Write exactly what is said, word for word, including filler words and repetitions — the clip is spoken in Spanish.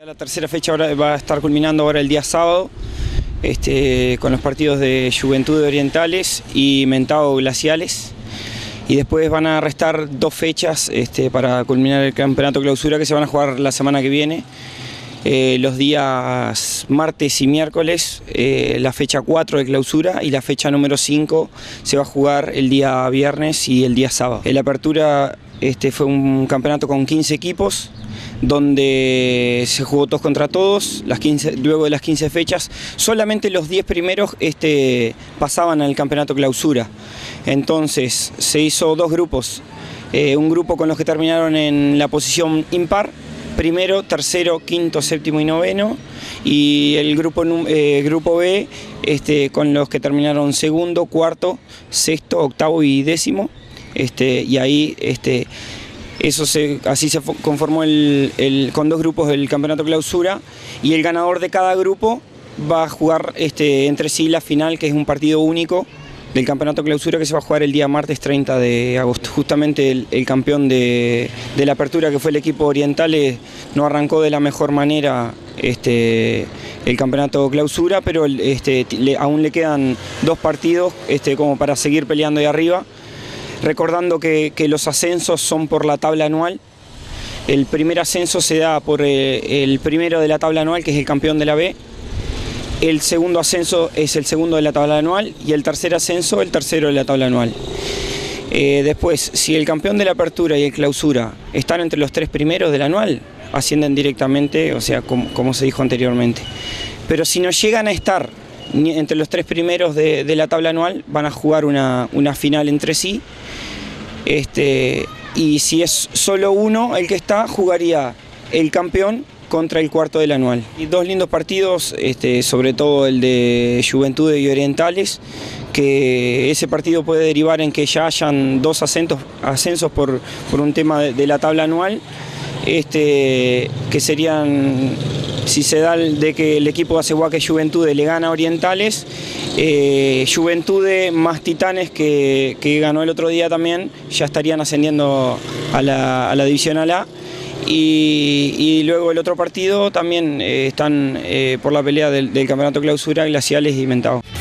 La tercera fecha ahora va a estar culminando ahora el día sábado, este, con los partidos de Juventud Orientales y Mentao Glaciales. Y después van a restar dos fechas este, para culminar el campeonato clausura que se van a jugar la semana que viene. Eh, los días martes y miércoles, eh, la fecha cuatro de clausura, y la fecha número cinco se va a jugar el día viernes y el día sábado. La apertura este, fue un campeonato con quince equipos, donde se jugó todos contra todos. Las quince, luego de las quince fechas, solamente los diez primeros este, pasaban al campeonato clausura. Entonces se hizo dos grupos, eh, un grupo con los que terminaron en la posición impar, primero, tercero, quinto, séptimo y noveno, y el grupo, eh, grupo B este, con los que terminaron segundo, cuarto, sexto, octavo y décimo, este, y ahí este, eso se, así se conformó el, el, con dos grupos del campeonato clausura, y el ganador de cada grupo va a jugar este, entre sí la final, que es un partido único del campeonato clausura que se va a jugar el día martes treinta de agosto. Justamente el, el campeón de, de la apertura, que fue el equipo Orientales, no arrancó de la mejor manera este, el campeonato clausura, pero este, le, aún le quedan dos partidos este, como para seguir peleando ahí arriba. Recordando que, que los ascensos son por la tabla anual. El primer ascenso se da por eh, el primero de la tabla anual, que es el campeón de la B. El segundo ascenso es el segundo de la tabla anual, y el tercer ascenso el tercero de la tabla anual. Eh, después, si el campeón de la apertura y el clausura están entre los tres primeros del anual, ascienden directamente, o sea, como, como se dijo anteriormente. Pero si no llegan a estar entre los tres primeros de, de la tabla anual, van a jugar una, una final entre sí. Este, y si es solo uno el que está, jugaría el campeón contra el cuarto del anual. Y dos lindos partidos, este, sobre todo el de Juventud y Orientales, que ese partido puede derivar en que ya hayan dos ascensos, ascensos por, por un tema de, de la tabla anual, este, que serían, si se da el de que el equipo de Aseguaque Juventud le gana a Orientales, eh, Juventud más Titanes, que, que ganó el otro día también, ya estarían ascendiendo a la, a la Divisional A. Y, y luego el otro partido también eh, están eh, por la pelea del, del campeonato clausura, Glaciales y Mentao.